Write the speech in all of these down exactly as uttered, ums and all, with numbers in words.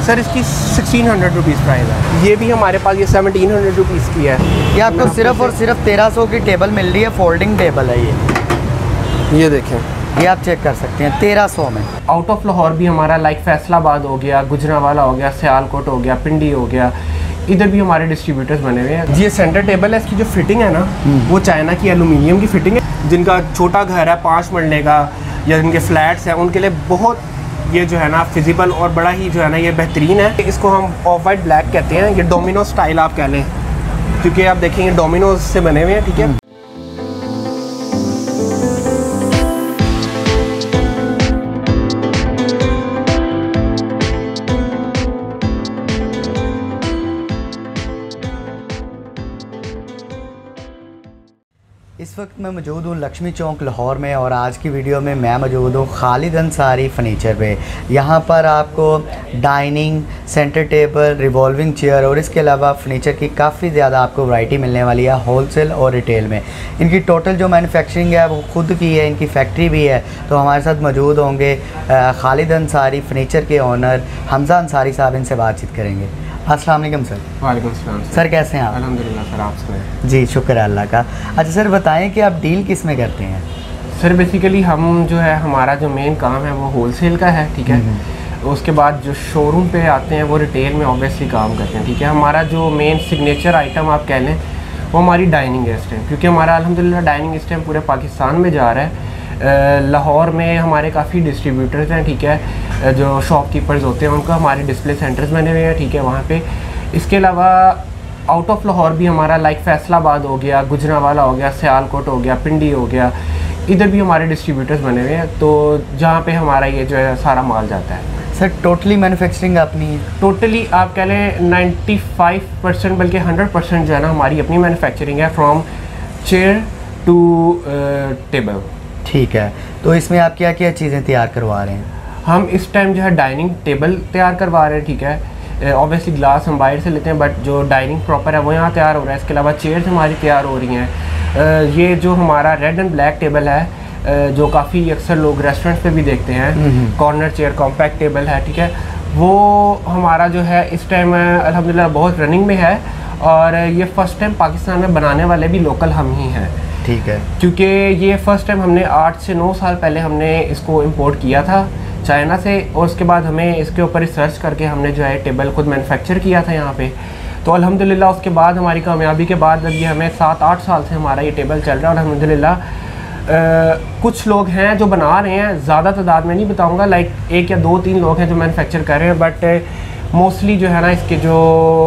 Sir इसकी sixteen hundred rupees price है। ये भी हमारे पास ये सेवनटीन हंड्रेड रुपीज़ की है। ये आपको सिर्फ और सिर्फ तेरह सौ की टेबल मिल रही है, फोल्डिंग टेबल है ये। ये देखें, ये आप चेक कर सकते हैं तेरह सौ में। आउट ऑफ लाहौर भी हमारा लाइक फैसलाबाद हो गया, गुजरांवाला हो गया, सियालकोट हो गया, पिंडी हो गया, इधर भी हमारे डिस्ट्रीब्यूटर्स बने हुए हैं। ये सेंटर टेबल है, इसकी जो फिटिंग है ना वो चाइना की एलुमिनियम की फिटिंग है। जिनका छोटा घर है पाँच मरले का या जिनके फ्लैट्स हैं उनके लिए बहुत ये जो है ना फिजिबल और बड़ा ही जो है ना ये बेहतरीन है। इसको हम ऑफ वाइट ब्लैक कहते हैं, ये डोमिनो स्टाइल आप कह लें, क्योंकि आप देखेंगे डोमिनोज से बने हुए हैं, ठीक है। इस वक्त मैं मौजूद हूँ लक्ष्मी चौक लाहौर में और आज की वीडियो में मैं मौजूद हूँ खालिद अंसारी फ़र्नीचर पे। यहाँ पर आपको dining, centre table, revolving chair और इसके अलावा फ़र्नीचर की काफ़ी ज़्यादा आपको वैरायटी मिलने वाली है होलसेल और रिटेल में। इनकी टोटल जो मैन्युफैक्चरिंग है वो खुद की है, इनकी फैक्ट्री भी है। तो हमारे साथ मौजूद होंगे खालिद अंसारी फ़र्नीचर के ओनर हमज़ा अंसारी साहब, इनसे बातचीत करेंगे। अस्सलाम वालेकुम सर। वालेकुम सलाम सर, कैसे हैं आप? अल्हम्दुलिल्लाह सर, आप सुनाएं? जी शुक्र है अल्लाह का। अच्छा सर, बताएं कि आप डील किस में करते हैं? सर बेसिकली हम जो है हमारा जो मेन काम है वो होलसेल का है, ठीक है। उसके बाद जो शोरूम पे आते हैं वो रिटेल में ऑब्वियसली काम करते हैं, ठीक है। हमारा जो मेन सिग्नेचर आइटम आप कह लें वो हमारी डाइनिंग है इस टाइम, क्योंकि हमारा अल्हम्दुलिल्लाह डाइनिंग इस टाइम पूरे पाकिस्तान में जा रहा है। लाहौर में हमारे काफ़ी डिस्ट्रीब्यूटर्स हैं, ठीक है, जो शॉपकीपर्स होते हैं उनका हमारे डिस्प्ले सेंटर्स बने हुए हैं, ठीक है, वहाँ पे। इसके अलावा आउट ऑफ लाहौर भी हमारा लाइक फैसलाबाद हो गया, गुजरांवाला हो गया, सियालकोट हो गया, पिंडी हो गया, इधर भी हमारे डिस्ट्रीब्यूटर्स बने हुए हैं। तो जहाँ पे हमारा ये जो है सारा माल जाता है। सर टोटली मैन्युफैक्चरिंग अपनी है? टोटली आप कह लें नाइन्टी फाइव परसेंट बल्कि हंड्रेड परसेंट जो है ना हमारी अपनी मैन्युफैक्चरिंग है, फ्रॉम चेयर टू टेबल। ठीक है, तो इसमें आप क्या क्या चीज़ें तैयार करवा रहे हैं? हम इस टाइम जो है डाइनिंग टेबल तैयार करवा रहे हैं, ठीक है। ऑब्वियसली ग्लास हम बाहर से लेते हैं, बट जो डाइनिंग प्रॉपर है वो यहाँ तैयार हो रहा है। इसके अलावा चेयर्स हमारी तैयार हो रही हैं। ये जो हमारा रेड एंड ब्लैक टेबल है जो काफ़ी अक्सर लोग रेस्टोरेंट पे भी देखते हैं, कॉर्नर चेयर कॉम्पैक्ट टेबल है, ठीक है, वो हमारा जो है इस टाइम अल्हम्दुलिल्लाह बहुत रनिंग में है। और ये फ़र्स्ट टाइम पाकिस्तान में बनाने वाले भी लोकल हम ही हैं, ठीक है, क्योंकि ये फ़र्स्ट टाइम हमने आठ से नौ साल पहले हमने इसको इंपोर्ट किया था चाइना से, और उसके बाद हमें इसके ऊपर रिसर्च करके हमने जो है टेबल खुद मैन्युफैक्चर किया था यहाँ पे। तो अल्हम्दुलिल्लाह उसके बाद हमारी कामयाबी के बाद ये हमें सात आठ साल से हमारा ये टेबल चल रहा है। और अल्हम्दुलिल्लाह कुछ लोग हैं जो बना रहे हैं, ज़्यादा तादाद में नहीं बताऊँगा, लाइक एक या दो तीन लोग हैं जो मैन्युफैक्चर कर रहे हैं, बट मोस्टली जो है ना इसके जो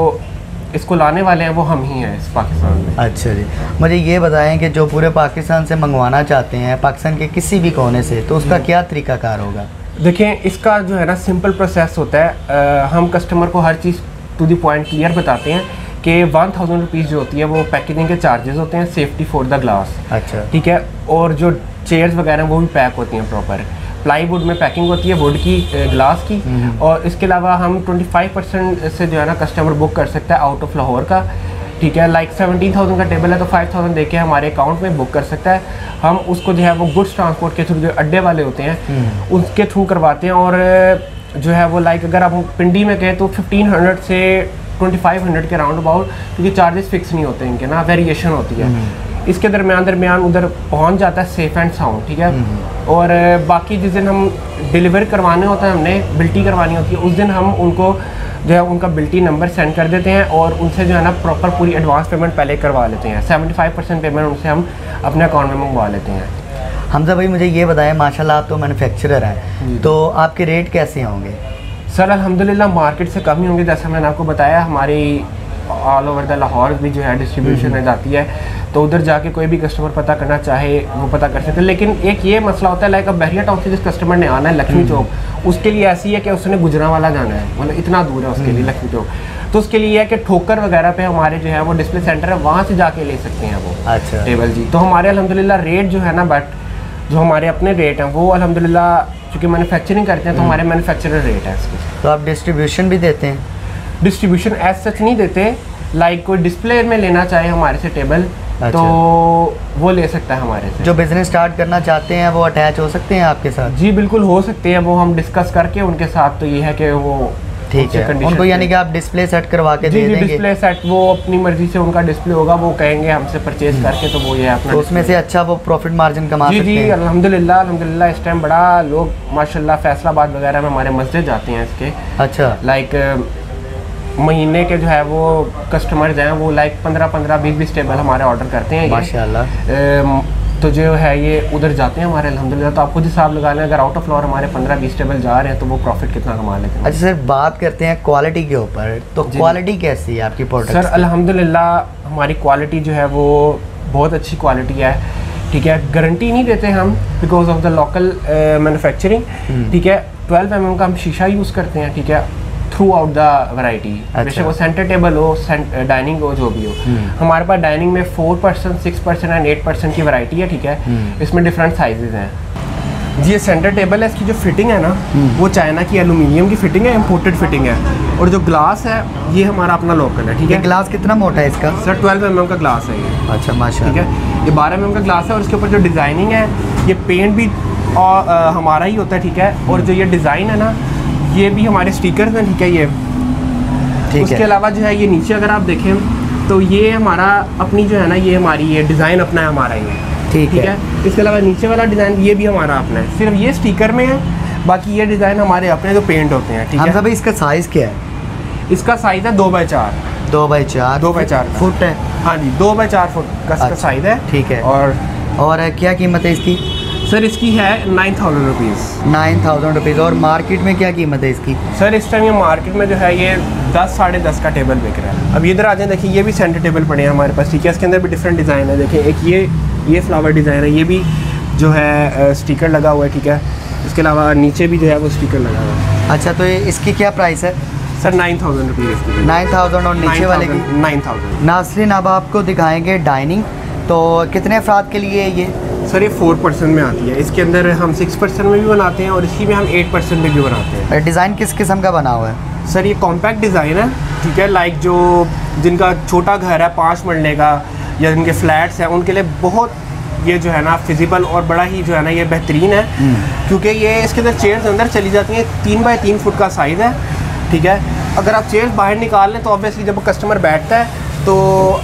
इसको लाने वाले हैं वो हम ही हैं इस पाकिस्तान में। अच्छा जी, मुझे ये बताएं कि जो पूरे पाकिस्तान से मंगवाना चाहते हैं, पाकिस्तान के किसी भी कोने से, तो उसका क्या तरीकाकार होगा? देखें, इसका जो है ना सिंपल प्रोसेस होता है। आ, हम कस्टमर को हर चीज़ टू द पॉइंट क्लियर बताते हैं कि वन थाउजेंड रुपीज़ जो होती है वो पैकेजिंग के चार्जेस होते हैं, सेफ्टी फॉर द ग्लास, अच्छा, ठीक है। और जो चेयर्स वगैरह वो भी पैक होती हैं प्रॉपर, प्लाईवुड में पैकिंग होती है, वुड की, ग्लास की। और इसके अलावा हम पच्चीस परसेंट से जो है ना कस्टमर बुक कर सकता है आउट ऑफ लाहौर का, ठीक है। लाइक सेवनटीन थाउजेंड का टेबल है तो फाइव थाउजेंड दे के हमारे अकाउंट में बुक कर सकता है। हम उसको जो है वो गुड्स ट्रांसपोर्ट के थ्रू, जो अड्डे वाले होते हैं उसके थ्रू करवाते हैं। और जो है वो लाइक अगर आप पिंडी में कहें तो फिफ्टीन हंड्रेड से ट्वेंटी फाइव हंड्रेड के राउंड अबाउट, क्योंकि चार्जेस फिक्स नहीं होते इनके ना, वेरिएशन होती है। इसके दरमियान दरमियान उधर पहुंच जाता है सेफ़ एंड साउंड, ठीक है। और बाकी जिस दिन हम डिलीवर करवाने होता है, हमने बिल्टी करवानी होती है, उस दिन हम उनको जो है उनका बिल्टी नंबर सेंड कर देते हैं और उनसे जो है ना प्रॉपर पूरी एडवांस पेमेंट पहले करवा लेते हैं। सेवेंटी फाइव परसेंट पेमेंट उनसे हम अपने अकाउंट में मंगवा लेते हैं। हमजा भाई, मुझे ये बताएं, माशाल्लाह आप तो मैन्युफैक्चरर हैं, तो आपके रेट कैसे होंगे? सर अल्हम्दुलिल्लाह मार्केट से कम ही होंगे। जैसा मैंने आपको बताया, हमारी ऑल ओवर द लाहौर भी जो है डिस्ट्रीब्यूशन में जाती है, तो उधर जाके कोई भी कस्टमर पता करना चाहे वो पता कर सकते हैं। लेकिन एक ये मसला होता है, लाइक अब बहरिया टाउन से जिस कस्टमर ने आना है लक्ष्मी चौक, उसके लिए ऐसी है कि उसने गुजरांवाला जाना है, मतलब इतना दूर है उसके लिए लक्ष्मी चौक, तो उसके लिए है कि ठोकर वगैरह पे हमारे जो है वो डिस्प्ले सेंटर है, वहाँ से जाके ले सकते हैं वो अच्छा टेबल जी। तो हमारे अल्हम्दुलिल्लाह रेट जो है ना, बट जो हमारे अपने रेट हैं वो अल्हम्दुलिल्लाह चूँकि मैन्युफैक्चरिंग करते हैं तो हमारे मैन्युफैक्चरर रेट है इसकी। तो आप डिस्ट्रीब्यूशन भी देते हैं? डिस्ट्रीब्यूशन एज सच नहीं देते, लाइक कोई डिस्प्ले में लेना चाहे हमारे से टेबल, अच्छा, तो वो ले सकता है हमारे से। जो बिज़नेस स्टार्ट करना चाहते हैं वो अटैच हो सकते हैं आपके साथ? जी बिल्कुल हो सकते हैं, वो हम डिस्कस करके उनके साथ, तो ये है कि वो ठीक है, उनको यानी कि आप डिस्प्ले सेट करवा के दे देंगे? डिस्प्ले सेट वो अपनी मर्जी से उनका डिस्प्ले होगा, वो कहेंगे हमसे परचेज करके, तो वो ये अपना तो उसमें से अच्छा वो प्रॉफिट मार्जिन कमा सकते हैं। जी जी अल्हम्दुलिल्लाह अल्हम्दुलिल्लाह इस टाइम बड़ा लोग माशाल्लाह फैसलाबाद वगैरह में हमारे मस्जिद जाते हैं इसके। अच्छा। लाइक महीने के जो है वो कस्टमर्स हैं वो लाइक पंद्रह पंद्रह बीस बीस टेबल हमारे ऑर्डर करते हैं माशाल्लाह। तो जो है ये उधर जाते हैं हमारे अल्हम्दुलिल्लाह। तो आप खुद हिसाब लगा लें, अगर आउट ऑफ फ्लोर हमारे पंद्रह बीस टेबल जा रहे हैं तो वो प्रॉफिट कितना कमा लेते हैं। अच्छा सर, बात करते हैं क्वालिटी के ऊपर, तो क्वालिटी कैसी है आपकी प्रोडक्ट? सर अल्हम्दुलिल्लाह हमारी क्वालिटी जो है वो बहुत अच्छी क्वालिटी है, ठीक है। गारंटी नहीं देते हम because of the local manufacturing, ठीक है। ट्वेल्व एम एम का हम शीशा यूज़ करते हैं, ठीक है, थ्रू आउट द वैरायटी। जैसे वो सेंटर टेबल हो, डाइनिंग हो, जो भी हो, हमारे पास डाइनिंग में four percent six percent and eight percent की वैरायटी है, ठीक है। इसमें डिफरेंट साइजेज हैं जी। ये सेंटर टेबल है, इसकी जो फिटिंग है ना वो चाइना की एलुमिनियम की फिटिंग है, इम्पोर्टेड फिटिंग है। और जो ग्लास है ये हमारा अपना लोकल है, ठीक है। ग्लास कितना मोटा है इसका? सर ट्वेल्व एम एम का ग्लास है ये। अच्छा माशाल्लाह, ठीक है। ये बारह एम एम का ग्लास है और इसके ऊपर जो डिज़ाइनिंग है ये पेंट भी और, आ, हमारा ही होता है, ठीक है। और जो ये डिज़ाइन है ना ये भी हमारे स्टिकर्स हैं, ठीक है। ये उसके अलावा जो है ये नीचे अगर आप देखें तो ये हमारा अपनी जो है ना ये हमारी ये डिज़ाइन अपना है हमारा ये, ठीक है, है। इसके अलावा नीचे वाला डिज़ाइन ये भी हमारा अपना है, सिर्फ ये स्टिकर में है, बाकी ये डिज़ाइन हमारे अपने जो पेंट होते हैं, ठीक है। हम इसका साइज़ क्या है? इसका साइज़ है दो बाई चार दो बाई चार दो बाई चार फुट है। हाँ जी, दो बाई चार फुट का साइज़ है, ठीक है। और और क्या कीमत है इसकी? सर इसकी है nine thousand rupees nine thousand rupees और मार्केट में क्या कीमत है इसकी? सर इस टाइम ये मार्केट में जो है ये दस साढ़े दस का टेबल बिक रहा है। अब इधर आ जाए, देखिए ये भी सेंटर टेबल पड़े हैं हमारे पास, ठीक है। इसके अंदर भी डिफरेंट डिज़ाइन है, देखिए एक ये ये फ्लावर डिज़ाइन है, ये भी जो है स्टिकर लगा हुआ है, ठीक है। इसके अलावा नीचे भी जो है वो स्टिकर लगा हुआ है। अच्छा, तो ये इसकी क्या प्राइस है? Sir nine thousand rupees nine thousand और नीचे वाले की नाइन थाउजेंड। नाज़रीन अब आपको दिखाएंगे डाइनिंग, तो कितने अफराद के लिए ये? सर ये फोर परसेंट में आती है, इसके अंदर हम सिक्स परसेंट में भी बनाते हैं और इसी में हम एट परसेंट में भी बनाते हैं। डिज़ाइन किस किस्म का बना हुआ है? सर ये कॉम्पैक्ट डिज़ाइन है, ठीक है। लाइक जो जिनका छोटा घर है पाँच मरले का या जिनके फ्लैट्स हैं उनके लिए बहुत ये जो है ना फिजिबल और बड़ा ही जो है ना ये बेहतरीन है, क्योंकि ये इसके अंदर चेयर्स अंदर चली जाती हैं। तीन बाई तीन फुट का साइज़ है, ठीक है। अगर आप चेयर्स बाहर निकाल लें तो ऑब्वियसली जब कस्टमर बैठता है तो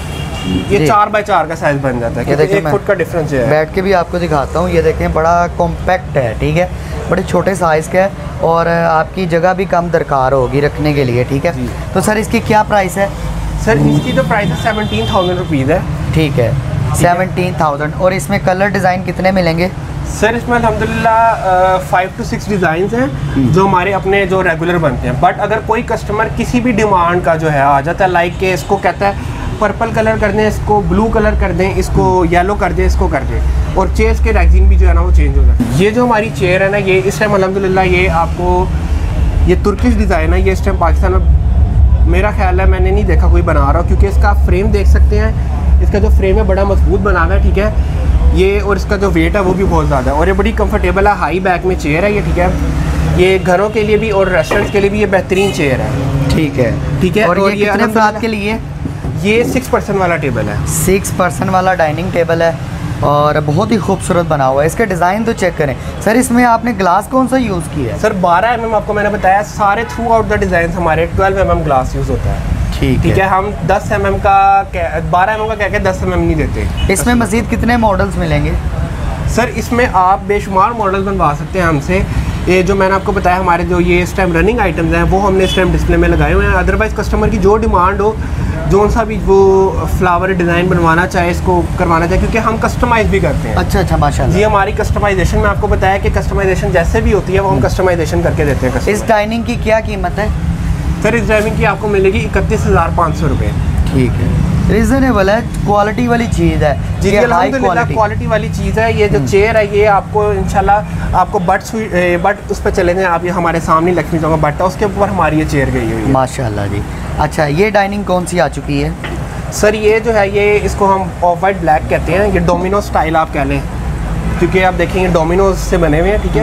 ये चार बाई चार का साइज बन जाता है, क्योंकि एक फुट का डिफरेंस है। बैठ के भी आपको दिखाता हूँ, ये देखें बड़ा कॉम्पैक्ट है, ठीक है, बड़े छोटे साइज़ का है और आपकी जगह भी कम दरकार होगी रखने के लिए, ठीक है। तो सर इसकी क्या प्राइस है? सर इसकी जो प्राइस है सेवनटीन थाउजेंड रुपीज़ है, ठीक है, सेवनटीन थाउजेंड। और इसमें कलर डिज़ाइन कितने मिलेंगे? सर इसमें अल्हम्दुलिल्लाह फाइव टू सिक्स डिज़ाइंस हैं जो हमारे अपने जो रेगुलर बनते हैं। बट अगर कोई कस्टमर किसी भी डिमांड का जो है आ जाता है, लाइक के इसको कहता है पर्पल कलर कर दें, इसको ब्लू कलर कर दें, इसको येलो कर दें, इसको कर दें, और चेयर्स के रैगजिंग भी जो है ना वो चेंज हो जाता है। ये जो हमारी चेयर है ना ये इस टाइम अल्हम्दुलिल्लाह ये आपको ये तुर्किश डिज़ाइन है, ये इस टाइम पाकिस्तान में मेरा ख्याल है मैंने नहीं देखा कोई बना रहा, क्योंकि इसका आप फ्रेम देख सकते हैं, इसका जो फ्रेम है बड़ा मजबूत बना हुआ है, ठीक है ये, और इसका जो वेट है वो भी बहुत ज़्यादा है और ये बड़ी कंफर्टेबल है, हाई बैक में चेयर है ये, ठीक है। ये घरों के लिए भी और रेस्टोरेंट्स के लिए भी ये बेहतरीन चेयर है, ठीक है, ठीक है। और, और ये कितने अफराद के लिए? ये सिक्स पर्सन वाला टेबल है, सिक्स पर्सन वाला डाइनिंग टेबल है और बहुत ही खूबसूरत बना हुआ है। इसके डिज़ाइन तो चेक करें सर, इसमें आपने ग्लास कौन सा यूज़ किया है? सर बारह एम एम आपको मैंने बताया, सारे थ्रू आउट द डिज़ाइन हमारे twelve M M glass use होता है, ठीक ठीक है। हम दस एम एम का बारह एम एम का कह के दस एम एम नहीं देते। इसमें मज़ीद कितने मॉडल्स मिलेंगे? सर इसमें आप बेशुमार मॉडल बनवा सकते हैं हमसे। ये जो मैंने आपको बताया हमारे जो ये इस टाइम रनिंग आइटम्स हैं वो हमने इस टाइम डिस्प्ले में लगाए हुए हैं। अदरवाइज़ कस्टमर की जो डिमांड हो, जो सा भी वो फ्लावर डिज़ाइन बनवाना चाहे, इसको करवाना चाहे, क्योंकि हम कस्टमाइज़ भी करते हैं। अच्छा अच्छा, माशाल्लाह जी। हमारी कस्टमाइजेशन में आपको बताया कि कस्टमाइजेशन जैसे भी होती है वो हम कस्टमाइजेशन करके देते हैं। इस डाइनिंग की क्या कीमत है? सर इस डाइनिंग की आपको मिलेगी इकतीस हज़ार पाँच सौ रुपये, ठीक है, रीज़नेबल है, क्वालिटी वाली चीज़ है जी, अल्हम्दुलिल्लाह क्वालिटी वाली चीज़ है। ये जो चेयर है ये आपको इंशाल्लाह आपको बट स्वीट बट उस पर चले जाएँ आप, ये हमारे सामने लक्ष्मी चौक बट है उसके ऊपर हमारी ये चेयर गई हुई है, माशाल्लाह जी। अच्छा, ये डाइनिंग कौन सी आ चुकी है? सर ये जो है ये इसको हम ऑफ वाइट ब्लैक कहते हैं, ये डोमिनो स्टाइल आप कह लें, क्योंकि आप देखेंगे डोमिनोज से बने हुए हैं, ठीक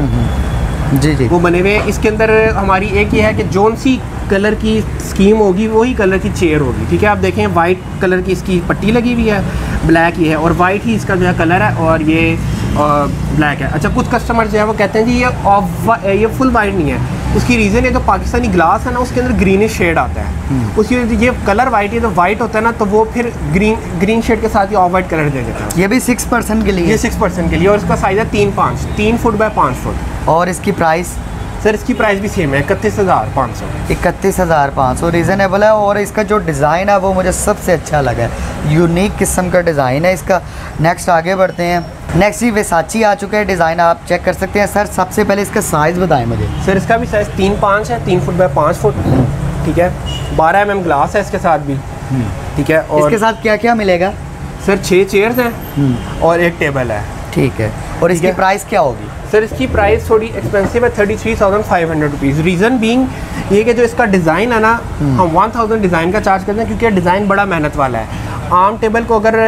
है जी जी, वो बने हुए हैं। इसके अंदर हमारी एक ये है कि जोन सी कलर की स्कीम होगी वही कलर की चेयर होगी, ठीक है। आप देखें वाइट कलर की इसकी पट्टी लगी हुई है, ब्लैक ही है और वाइट ही इसका जो है कलर है और ये ब्लैक है। अच्छा, कुछ कस्टमर जो है वो कहते हैं जी ये ऑफ ये फुल वाइट नहीं है, उसकी रीज़न है, जो पाकिस्तानी ग्लास है ना उसके अंदर ग्रीनिश शेड आता है, उसकी ये कलर वाइट है, तो वाइट होता है ना तो वो फिर ग्रीन ग्रीन शेड के साथ ही ऑफ वाइट कलर दे देता है। ये भी सिक्स परसेंट के लिए? ये सिक्स परसेंट के लिए, और इसका साइज़ है तीन पाँच तीन फुट बाय पाँच फुट। और इसकी प्राइस? सर इसकी प्राइस भी सेम है, इकतीस हज़ार पाँच सौ इकतीस हज़ार पाँच सौ रीज़नेबल है। और इसका जो डिज़ाइन है वो मुझे सबसे अच्छा लगा है, यूनिक किस्म का डिज़ाइन है इसका। नेक्स्ट आगे बढ़ते हैं। नेक्स्ट ही वर्साची आ चुका है, डिज़ाइन आप चेक कर सकते हैं। सर सबसे पहले इसका साइज़ बताएं मुझे। सर इसका भी साइज़ तीन पाँच है, तीन फुट बाय पाँच फुट, ठीक है। बारह एम एम ग्लास है इसके साथ भी, ठीक है। और इसके साथ क्या क्या मिलेगा? सर छः चेयर्स हैं और एक टेबल है, ठीक है। और इसकी प्राइस क्या होगी? सर इसकी प्राइस थोड़ी एक्सपेंसिव है, thirty three thousand five hundred rupees. Reason being ये कि जो इसका डिज़ाइन है ना, हम वन थाउजेंड डिज़ाइन का चार्ज करते हैं क्योंकि डिज़ाइन बड़ा मेहनत वाला है। आम टेबल को अगर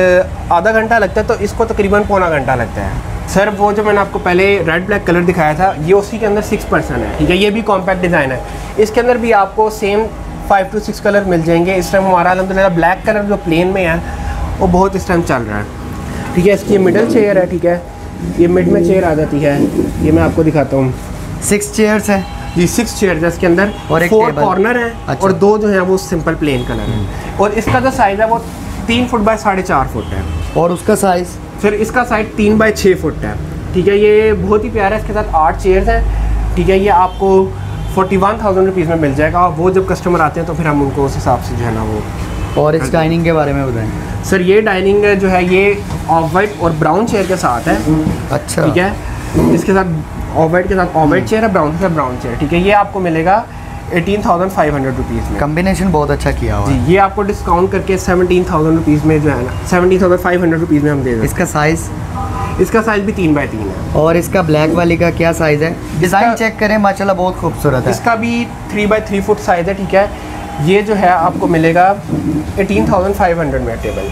आधा घंटा लगता है तो इसको तकरीबन पौना घंटा लगता है। सर वो जो मैंने आपको पहले रेड ब्लैक कलर दिखाया था, ये उसी के अंदर सिक्स परसेंट है, ठीक है। ये भी कॉम्पैक्ट डिज़ाइन है, इसके अंदर भी आपको same five to six colour मिल जाएंगे। इस टाइम हमारा अल्हम्दुलिल्लाह ब्लैक कलर जो प्लेन में है वो बहुत इस टाइम चल रहा है, ठीक है। इसकी मिडल चेयर है, ठीक है, ये मिड में चेयर आ जाती है, ये मैं आपको दिखाता हूँ। सिक्स चेयर्स है जी, सिक्स चेयर है इसके अंदर, और एक फोर टेबल। कॉर्नर है, अच्छा। और दो जो है वो सिंपल प्लेन कलर है। और इसका जो साइज़ है वो तीन फुट बाय साढ़े चार फुट है। और उसका साइज़? फिर इसका साइज तीन बाय छः फुट है, ठीक है। ये बहुत ही प्यारा है, इसके साथ आठ चेयर्स हैं, ठीक है। ये आपको फोर्टी वन थाउजेंड रुपीज़ में मिल जाएगा। और वो जब कस्टमर आते हैं तो फिर हम उनको उस हिसाब से जो है ना वो। और इस डाइनिंग के बारे में बताएं। सर ये डाइनिंग जो है ये ऑफ वाइट और ब्राउन चेयर के साथ है, अच्छा, ठीक है। इसके साथ ऑफ वाइट के साथ ऑफ वाइट चेयर है, ब्राउन के साथ ब्राउन चेयर, ठीक है। ये आपको मिलेगा eighteen thousand five hundred rupees में। कम्बिनेशन बहुत अच्छा किया हुआ है जी। ये आपको डिस्काउंट करके सेवनटीन थाउजेंड रुपीज़ में जो है ना, seventeen thousand five hundred rupees में हम दे दें। इसका साइज़? इसका साइज़ भी तीन बाय तीन है। और इसका ब्लैक वाली का क्या साइज़ है? डिज़ाइन चेक करें, माशाल्लाह बहुत खूबसूरत है। इसका भी three by three foot size है, ठीक है। ये जो है आपको मिलेगा एटीन थाउजेंड फाइव हंड्रेड में टेबल।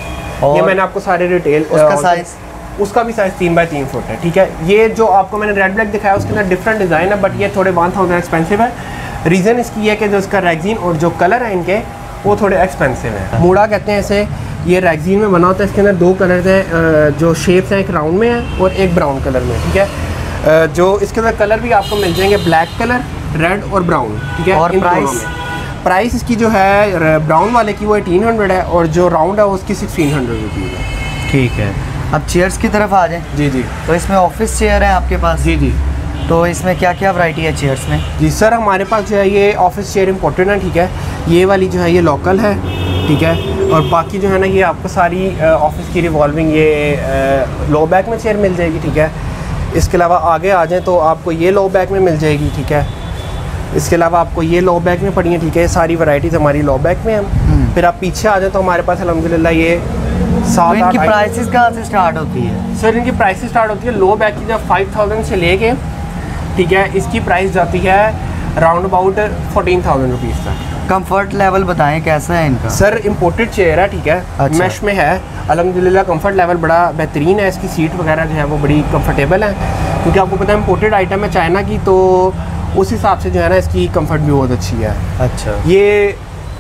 और ये मैंने आपको सारे रिटेल। उसका साइज़? उसका भी साइज़ तीन बाई तीन फुट है, ठीक है। ये जो आपको मैंने रेड ब्लैक दिखाया उसके अंदर डिफरेंट डिज़ाइन है, बट ये थोड़े वन थाउजेंड एक्सपेंसिव है। रीज़न इसकी है कि जो इसका रैगजीन और जो कलर है इनके वो थोड़े एक्सपेंसिव है। मूड़ा कहते हैं इसे, ये रैगजीन में बना होता है। इसके अंदर दो कलर हैं, जो शेप्स हैं, एक राउंड में है और एक ब्राउन कलर में, ठीक है। जो इसके अंदर कलर भी आपको मिल जाएंगे ब्लैक कलर, रेड और ब्राउन, ठीक है। और प्राइस? प्राइस इसकी जो है ब्राउन वाले की वो एटीन हंड्रेड है, और जो राउंड है उसकी सिक्सटीन हंड्रेड रुपीज़ है, ठीक है। अब चेयर्स की तरफ आ जाएं। जी जी। तो इसमें ऑफिस चेयर है आपके पास? जी जी। तो इसमें क्या क्या वैरायटी है चेयर्स में? जी सर, हमारे पास जो है ये ऑफिस चेयर इम्पोर्टेड है, ठीक है। ये वाली जो है ये लोकल है, ठीक है। और बाकी जो है ना ये आपको सारी ऑफिस की रिवॉल्विंग ये लो बैक में चेयर मिल जाएगी, ठीक है। इसके अलावा आगे आ जाएँ तो आपको ये लो बैक में मिल जाएगी, ठीक है। इसके अलावा आपको ये लो बैक में पड़ी है, ठीक है। सारी वैराइटीज़ हमारी लो बैक में हैं। फिर आप पीछे आ जाए तो हमारे पास अल्हम्दुलिल्लाह ये सात। तो इनकी प्राइसेस कहाँ से स्टार्ट होती है? सर इनकी प्राइसेस स्टार्ट होती है लो बैक की जब फाइव थाउजेंड से लेके, ठीक है, इसकी प्राइस जाती है round about fourteen thousand rupees तक। कंफर्ट लेवल बताएं कैसा है इनका? सर इम्पोर्टेड चेयर है, ठीक है। अच्छा। मैश में है, अल्हम्दुलिल्लाह कंफर्ट लेवल बड़ा बेहतरीन है। इसकी सीट वगैरह जो है वो बड़ी कंफर्टेबल है, क्योंकि आपको पता है इम्पोर्टेड आइटम है चाइना की, तो उस हिसाब से जो है ना इसकी कंफर्ट भी बहुत अच्छी है। अच्छा। ये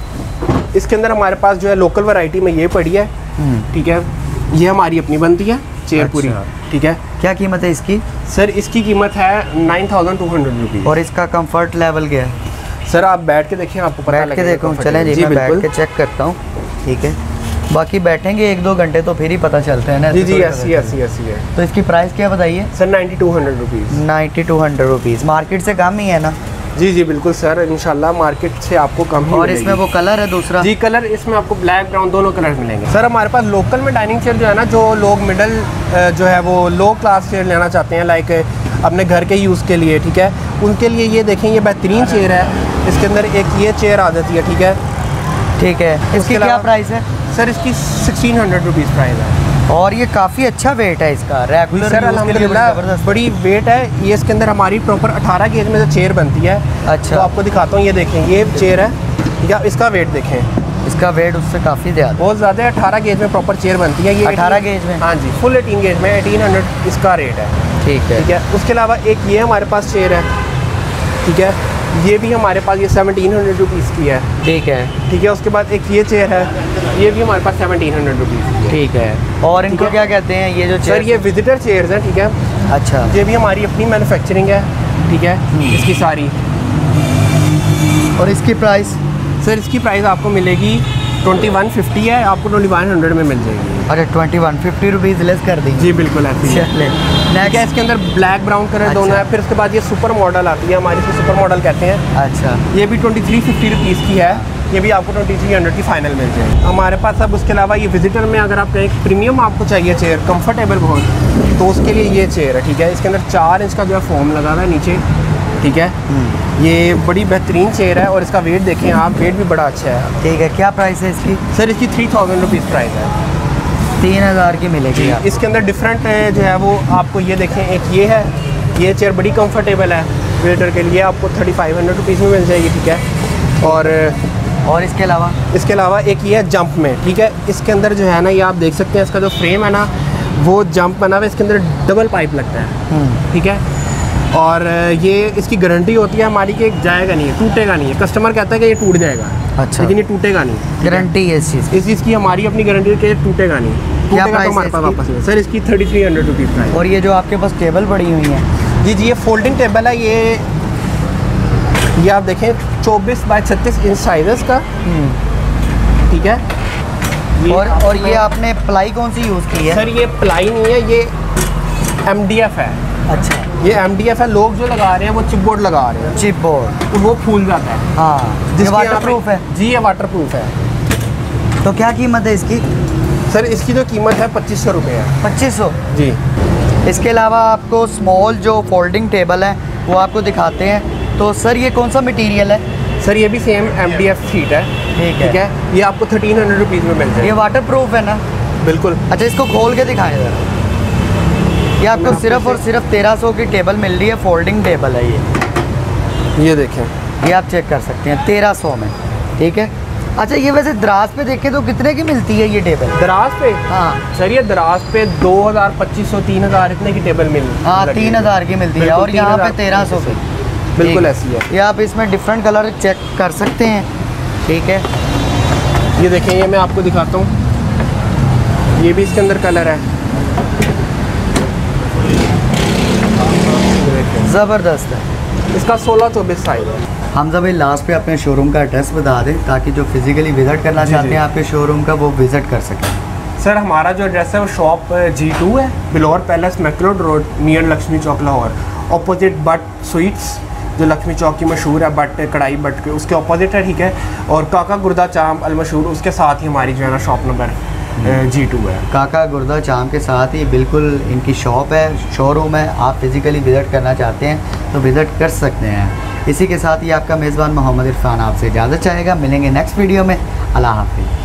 इसके अंदर हमारे पास जो है लोकल वैरायटी में ये पड़ी है, ठीक है। ये हमारी अपनी बनती है चेयर पूरी, ठीक है। क्या कीमत है इसकी? सर इसकी कीमत है nine thousand two hundred rupees. और इसका कंफर्ट लेवल क्या है? सर आप बैठ के देखिए, आपको पता बैठ के देखो। चलें जी, मैं बैठ के चेक करता हूँ, ठीक है। बाकी बैठेंगे एक दो घंटे तो फिर ही पता चलता है ना। जी जी, ऐसी ऐसी ऐसी है। तो इसकी प्राइस क्या बताइए? Sir ninety two hundred rupees. Ninety two hundred rupees market से कम ही है ना? जी जी बिल्कुल सर, इंशाल्लाह मार्केट से आपको कम ही और मिलेगी। इसमें वो कलर है दूसरा? जी, कलर इसमें आपको ब्लैक ब्राउन दोनों कलर मिलेंगे। सर हमारे पास लोकल में डाइनिंग चेयर जो है ना, जो लोग मिडल जो है वो लो क्लास चेयर लेना चाहते हैं, लाइक अपने घर के यूज़ के लिए, ठीक है, उनके लिए ये देखें ये बेहतरीन चेयर है। इसके अंदर एक ये चेयर आ जाती है, ठीक है। ठीक है। इसकी क्या प्राइस है? सर इसकी सिक्सटीन हंड्रेड रुपीज़ प्राइस है। और ये काफ़ी अच्छा वेट है इसका, रेगुलर सर अल्हम्दुलिल्लाह बड़ी वेट है। ये इसके अंदर हमारी प्रॉपर अठारह गेज में जो चेयर बनती है। अच्छा। तो आपको दिखाता हूँ, ये देखें ये चेयर है, या इसका वेट देखें, इसका वेट उससे काफ़ी ज़्यादा, बहुत ज़्यादा है। अठारह गेज में प्रॉपर चेयर बनती है ये। अठारह गेज में? हाँ जी, फुल एटीन गेज में एटीन हंड्रेड इसका रेट है, ठीक है। ठीक है। उसके अलावा एक ये हमारे पास चेयर है, ठीक है, ये भी हमारे पास ये सेवनटीन हंड्रेड रुपीज़ की है, ठीक है, ठीक है। उसके बाद एक ये चेयर है, ये भी हमारे पास सेवनटीन हंड्रेड रुपीज़ की है, ठीक है। और इनको क्या कहते हैं ये जो सर? ये विजिटर चेयर्स हैं, ठीक है। अच्छा। ये भी हमारी अपनी मैन्युफैक्चरिंग है, ठीक है, इसकी सारी। और इसकी प्राइस? सर इसकी प्राइस आपको मिलेगी ट्वेंटी वन फिफ्टी है, आपको ट्वेंटी वन हंड्रेड में मिल जाएगी। अरे twenty one fifty rupees less कर देंगे? जी बिल्कुल ऐसी है। चलिए नेक्स्ट इसके अंदर ब्लैक ब्राउन कलर अच्छा। दोनों है। फिर उसके बाद ये सुपर मॉडल आती है हमारी, इसको सुपर मॉडल कहते हैं। अच्छा, ये भी ट्वेंटी थ्री फिफ्टी रुपीज़ की है, ये भी आपको ट्वेंटी थ्री हंड्रेड की फाइनल मिल जाएगी हमारे पास। अब उसके अलावा ये विजिटर में अगर आपका एक प्रीमियम आपको चाहिए चेयर, कंफर्टेबल बहुत, तो उसके लिए ये चेयर है, ठीक है। इसके अंदर चार इंच का जो है फोम लगा हुआ है नीचे, ठीक है। ये बड़ी बेहतरीन चेयर है और इसका वेट देखें आप, वेट भी बड़ा अच्छा है। ठीक है, क्या प्राइस है इसकी? सर इसकी थ्री थाउजेंड रुपीज़ प्राइस है। तीन हज़ार की मिलेगी। इसके अंदर डिफरेंट जो है वो आपको ये देखें, एक ये है, ये चेयर बड़ी कंफर्टेबल है वेटर के लिए, आपको थर्टी फाइव हंड्रेड रुपीज़ में मिल जाएगी, ठीक है। और और इसके अलावा इसके अलावा एक ये है जंप में, ठीक है। इसके अंदर जो है ना, ये आप देख सकते हैं, इसका जो फ्रेम है ना वो जंप बना हुआ है, इसके अंदर डबल पाइप लगता है, ठीक है। और ये इसकी गारंटी होती है हमारी कि जाएगा नहीं है, टूटेगा नहीं है। कस्टमर कहता है कि ये टूट जाएगा, अच्छा, लेकिन ये टूटेगा नहीं। गारंटी है इस चीज़ इस चीज़ की हमारी अपनी गारंटी है कि ये टूटेगा नहीं, टूटेगा तो हमारे पास वापस है। सर इसकी thirty three hundred rupees price. और ये जो आपके पास टेबल पड़ी हुई है? जी जी, ये फोल्डिंग टेबल है। ये ये आप देखें चौबीस बाई छत्तीस इंच साइज है इसका, ठीक है। ये और और ये आपने प्लाई कौन सी यूज़ की है? सर ये प्लाई नहीं है, ये एम डी एफ है। अच्छा, ये एम डी एफ है। लोग जो लगा रहे हैं वो चिप बोर्ड लगा रहे हैं, चिप बोर्ड, तो वो फूल जाता है। हाँ, ये वाटर प्रूफ है? जी ये वाटर प्रूफ है। तो क्या कीमत है इसकी? सर इसकी जो कीमत है पच्चीस सौ रुपये है। पच्चीस सौ? जी। इसके अलावा आपको स्मॉल जो फोल्डिंग टेबल है वो आपको दिखाते हैं। तो सर ये कौन सा मटेरियल है? सर ये भी same M D F sheet है, ठीक है, ठीक है। ये आपको थर्टीन हंड्रेड रुपीज़ में मिल जाएगा। ये वाटर प्रूफ है ना? बिल्कुल। अच्छा, इसको खोल के दिखाएं ज़रा। ये आपको सिर्फ और सिर्फ तेरह सौ की टेबल मिल रही है, फोल्डिंग टेबल है ये। ये देखें, ये आप चेक कर सकते हैं तेरह सौ में, ठीक है। अच्छा, ये वैसे दराज पे देखें तो कितने की मिलती है ये टेबल? दराज पे? हाँ सर ये दराज पे दो हज़ार पच्चीस सौ तीन हज़ार इतने की टेबल मिल हाँ तीन हज़ार की मिलती है, और यहाँ पे तेरह सौ की। बिल्कुल ऐसी है। ये आप इसमें डिफरेंट कलर चेक कर सकते हैं, ठीक है। ये देखें, ये मैं आपको दिखाता हूँ, ये भी इसके अंदर कलर है, ज़बरदस्त है। इसका सोलह चौबीस साइज है। हमजा भाई लास्ट पे अपने शोरूम का एड्रेस बता दें ताकि जो फिजिकली विज़िट करना चाहते हैं आपके शोरूम का वो विज़िट कर सकें। सर हमारा जो एड्रेस है वो शॉप जी टू है, Bilor Palace, McLeod Road, near Lakshmi Chowk, Lahore. Opposite Butt sweets जो लक्ष्मी चौक की मशहूर है, बट कढ़ाई बट के उसके ऑपोजिट है, ठीक है। और काका गुर्दा चाम अल मशहूर, उसके साथ ही हमारी जो है ना शॉप नंबर जी टू है। काका गुर्दा चाम के साथ ही बिल्कुल इनकी शॉप है, शोरूम है। आप फिज़िकली विज़िट करना चाहते हैं तो विज़िट कर सकते हैं। इसी के साथ ही आपका मेज़बान मोहम्मद इरफान आपसे इजाज़त चाहेगा। मिलेंगे नेक्स्ट वीडियो में। अल्लाह हाफ़िज़।